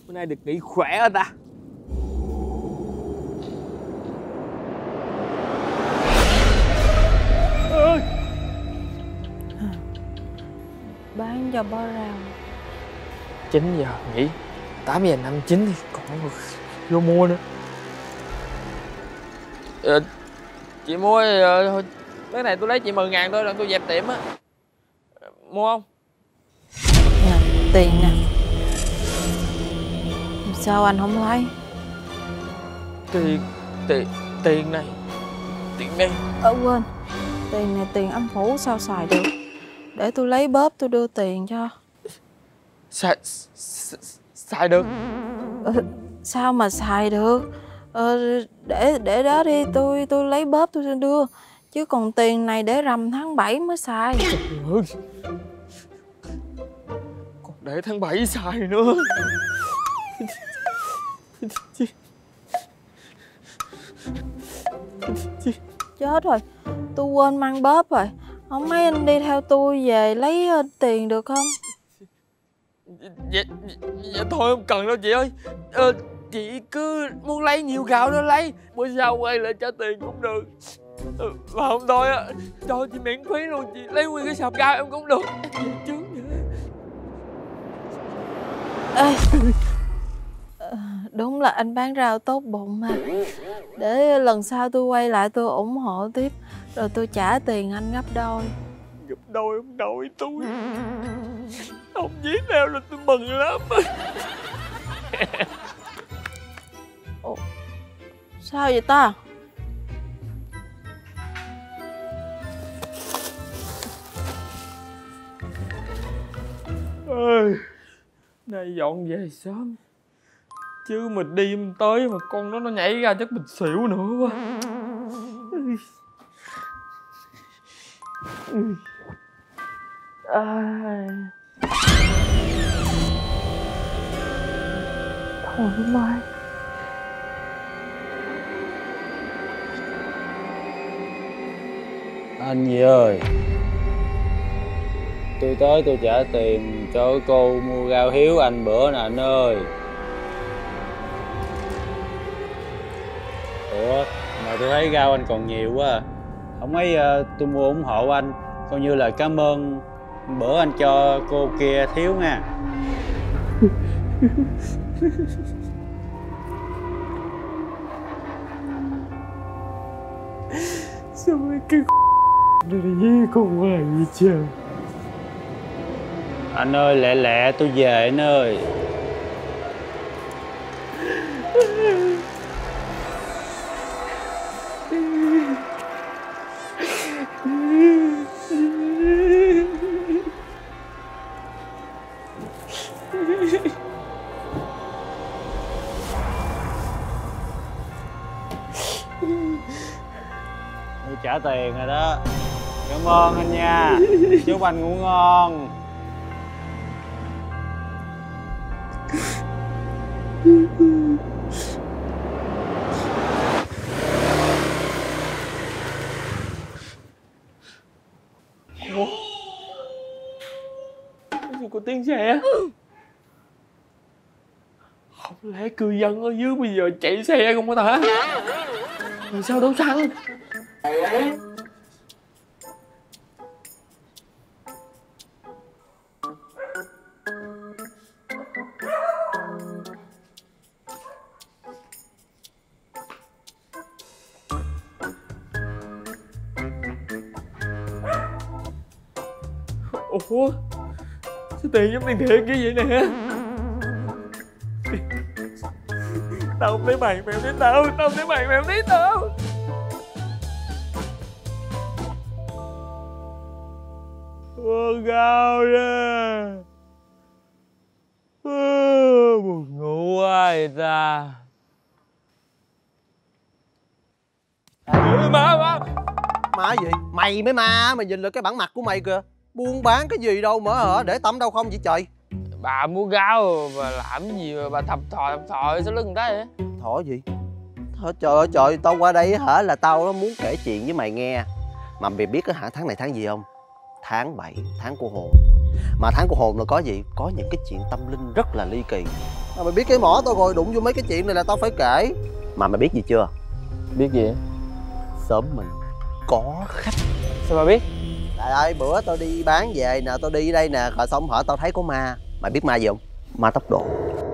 Bữa nay được nghỉ khỏe hả ta? Ơi. Bán cho bó rau. 9 giờ nghỉ, 8 giờ 59 thì còn vô mua nữa. Chị mua thôi. Cái này tôi lấy chị 10.000 thôi, rồi tôi dẹp tiệm á. Mua không? Nè, tiền nè. Sao anh không lấy? Tiền này. Tiền đây. Quên. Tiền này tiền âm phủ sao xài được? Để tôi lấy bóp tôi đưa tiền cho. Xài được. Sao mà xài được? Để đó đi, tôi lấy bóp tôi đưa. Chứ còn tiền này để rằm tháng 7 mới xài. Trời ơi. Còn để tháng 7 xài nữa. Chết rồi, tôi quên mang bóp rồi. Không mấy anh đi theo tôi về lấy tiền được không? Dạ thôi không cần đâu chị ơi. Chị cứ muốn lấy nhiều gạo đó lấy, bữa sau quay lại trả tiền cũng được. Mà không thôi á, cho chị miễn phí luôn, chị lấy nguyên cái sạp gạo em cũng được. Chứ Ê, đúng là anh bán rau tốt bụng mà. Để lần sau tôi quay lại tôi ủng hộ tiếp, rồi tôi trả tiền anh gấp đôi. gấp đôi ông nội tôi. Ông viết theo là tôi mừng lắm. Ủa, sao vậy ta? Ơi, nay dọn về sớm, chứ mình đi mình tới mà con nó nhảy ra chắc mình xỉu nữa quá. Thoải mái. Anh gì ơi, tôi tới tôi trả tiền cho cô mua rau hiếu anh bữa nè anh ơi. Ủa mà tôi thấy rau anh còn nhiều quá à. Không mấy tôi mua ủng hộ anh, coi như là cảm ơn bữa anh cho cô kia thiếu nha. Sao mấy cái này với con hoài vậy trời. Anh ơi lẹ lẹ tôi về anh ơi. Tôi trả tiền rồi đó. Cảm ơn anh nha. Chúc anh ngủ ngon. Ủa? Cái gì có tiếng xe? Không lẽ cư dân ở dưới bây giờ chạy xe không hả hả? Làm sao đấu xăng? Ủa? Sao tiền giống tiền thiệt như vậy nè? Tao không thấy mày, mày không thấy tao. Tao không thấy mày, mày không thấy tao. Buồn gào ra. Buồn ngủ quá vậy ta. Má. Ma gì? Mày mới ma, mày nhìn lại cái bản mặt của mày kìa. Buôn bán cái gì đâu mà hả? Để tâm đâu không vậy trời? Bà mua gạo và làm gì mà bà thập thò sau lưng người ta vậy? Thỏ gì? Trời ơi trời, tao qua đây hả là tao nó muốn kể chuyện với mày nghe. Mà mày biết cái hả tháng này tháng gì không? Tháng 7, tháng của hồn. Mà tháng của hồn là có gì? Có những cái chuyện tâm linh rất là ly kỳ. Mà mày biết cái mỏ tao rồi, đụng vô mấy cái chuyện này là tao phải kể. Mà mày biết gì chưa? Biết gì? Sớm mình có khách. Sao mà biết? Trời ơi, bữa tao đi bán về nè, tao đi đây nè, rồi xong hở tao thấy có ma. Mày biết ma gì không? Ma tốc độ.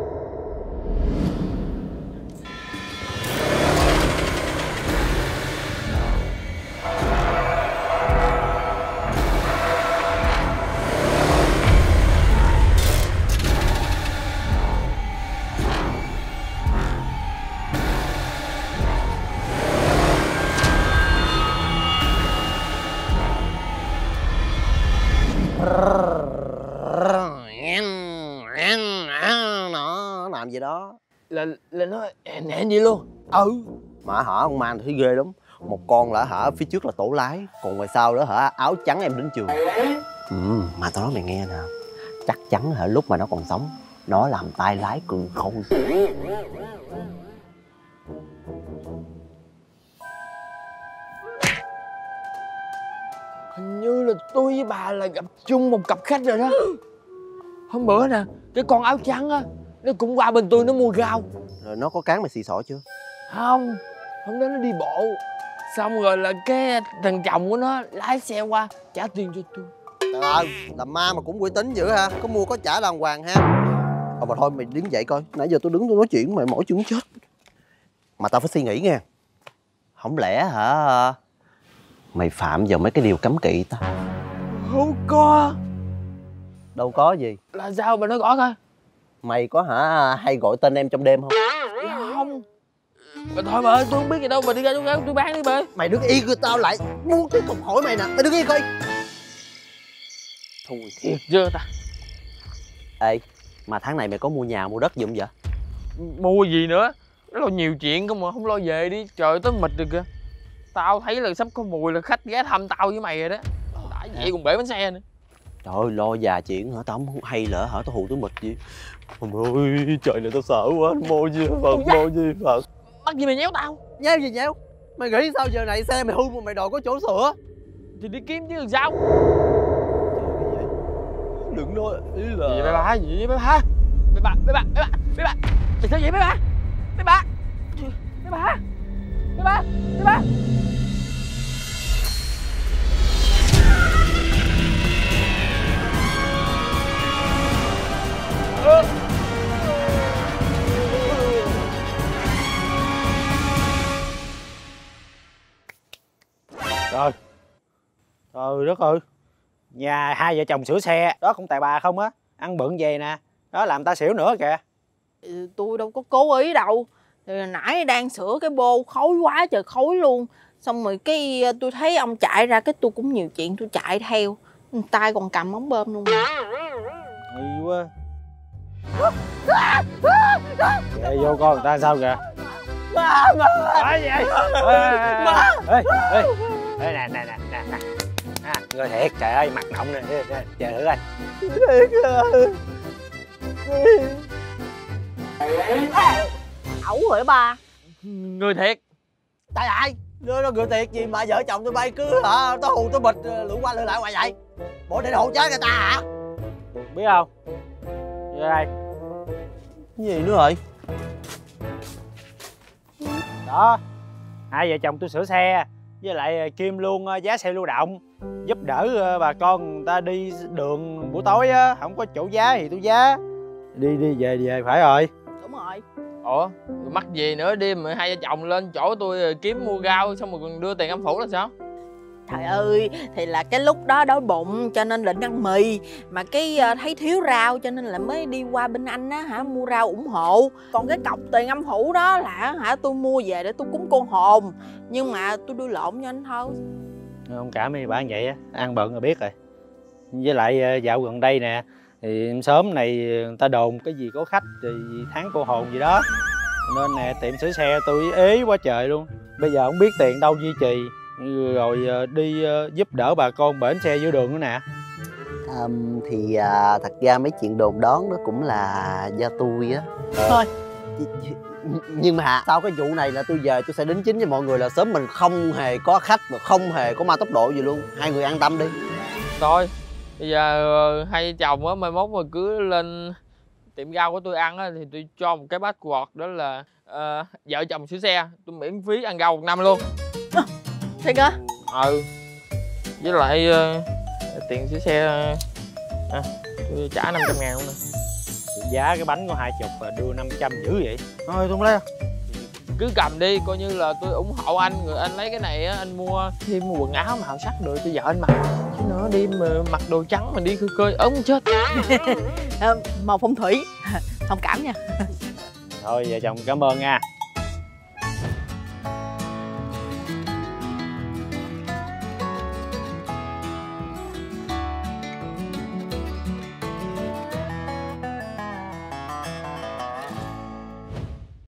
Nó làm gì đó Là nó hẹn gì luôn? mà hả, ông ma thấy ghê lắm. Một con là hả phía trước là tổ lái, còn ngoài sau đó hả áo trắng em đến trường. Mà tao nói mày nghe nè, chắc chắn hả lúc mà nó còn sống nó làm tay lái cường khôi. Hình như là tôi với bà là gặp chung một cặp khách rồi đó. Hôm bữa nè, cái con áo trắng á, nó cũng qua bên tôi nó mua rau. Rồi nó có cán mày xì xỏ chưa? Không, hôm đó nó đi bộ. Xong rồi là cái thằng chồng của nó lái xe qua trả tiền cho tôi. Trời ơi, làm ma mà cũng uy tín dữ ha, có mua có trả đàng hoàng ha. Mà thôi mày đứng dậy coi, nãy giờ tôi đứng tôi nói chuyện mày mỏi chân chết. Mà tao phải suy nghĩ nghe. Không lẽ hả mày phạm vào mấy cái điều cấm kỵ ta? Không có. Đâu có gì. Là sao bà nói rõ coi. Mày có hả hay gọi tên em trong đêm không? Không. Mà thôi bà ơi, tôi không biết gì đâu, bà đi ra chỗ khác tôi bán đi bà ơi. Mày đứng yên coi, tao lại muốn tiếp tục hỏi mày nè. Mày đứng yên coi. Thôi thiệt chưa ta. Ê, mà tháng này mày có mua nhà mua đất gì không vậy? Mua gì nữa, nó lo nhiều chuyện không mà không lo về đi. Trời tới mệt rồi kìa. Tao thấy là sắp có mùi là khách ghé thăm tao với mày rồi đó. Đã vậy còn bể bánh xe nữa. Trời ơi, lo già chuyện hả? Tao không hay lỡ hả? Tao hù tới mệt gì. Ôi trời này tao sợ quá. Mô gì Phật, mô gì Phật. Mắc gì mày nhéo tao? Nhéo gì nhéo? Mày nghĩ sao giờ này xe mày hư mà mày đòi có chỗ sửa? Thì đi kiếm chứ làm sao. Đừng nói ý là... Gì vậy bà? Gì vậy bà? Mày sao vậy bà? Mày bà? Trời trời đất ơi, nhà hai vợ chồng sửa xe đó cũng tại bà không á, ăn bận về nè, đó làm ta xỉu nữa kìa. Tôi đâu có cố ý đâu. Thì nãy đang sửa cái bô khói quá trời khói luôn. Xong rồi cái tôi thấy ông chạy ra, cái tôi cũng nhiều chuyện tôi chạy theo. Tay còn cầm ống bơm luôn mà. Hay quá. Vậy vô con người ta sao kìa. Phải vậy. Ê nè. Người thiệt, trời ơi mặt động nè, chờ thử coi. Ẩu rồi ba. Người thiệt. Tại ai? Nó người thiệt gì mà vợ chồng tụi bay cứ hả tao hù tao bịch lượn qua lượn lại hoài vậy? Bộ để hù chết người ta hả? Biết không? Vô đây. Cái gì nữa rồi? Đó, hai vợ chồng tôi sửa xe, với lại Kim luôn giá xe lưu động, giúp đỡ bà con người ta đi đường buổi tối á, không có chỗ giá thì tôi giá. Đi về phải rồi. Đúng rồi. Ủa, mắc gì nữa, đêm mà hai vợ chồng lên chỗ tôi kiếm mua rau xong rồi còn đưa tiền âm phủ là sao? Trời ơi, thì là cái lúc đó đói bụng cho nên định ăn mì. Mà cái thấy thiếu rau cho nên là mới đi qua bên anh á hả, mua rau ủng hộ. Còn cái cọc tiền âm phủ đó là hả tôi mua về để tôi cúng cô hồn. Nhưng mà tôi đưa lộn cho anh thôi. Không cảm ơn bạn vậy á, ăn bận rồi biết rồi. Với lại dạo gần đây nè, thì sớm này người ta đồn cái gì có khách thì tháng cô hồn gì đó. Nên nè tiệm sửa xe tôi ế quá trời luôn. Bây giờ không biết tiền đâu duy trì. Rồi đi giúp đỡ bà con bển xe giữa đường nữa nè. Thì thật ra mấy chuyện đồn đón đó cũng là do tôi á. Thôi. Nhưng mà sau cái vụ này là tôi về tôi sẽ đính chính với mọi người là sớm mình không hề có khách và không hề có ma tốc độ gì luôn. Hai người an tâm đi. Thôi, bây giờ hai vợ chồng á mai mốt mà cứ lên tiệm rau của tôi ăn á, thì tôi cho một cái password đó là vợ chồng sửa xe, tôi miễn phí ăn rau 1 năm luôn. Thiệt hả? Với lại tiền sửa xe tôi trả 500.000 luôn nè. Giá cái bánh có 20 và đưa 500 dữ vậy. Thôi tôi không lấy. Cứ cầm đi, coi như là tôi ủng hộ anh, rồi anh lấy cái này á, anh mua thêm quần áo màu sắc rồi cho vợ anh mặc. Chứ nữa đi mà mặc đồ trắng mà đi khơi khơi ốm chết. Màu phong thủy. Thông cảm nha. Thôi vợ chồng cảm ơn nha.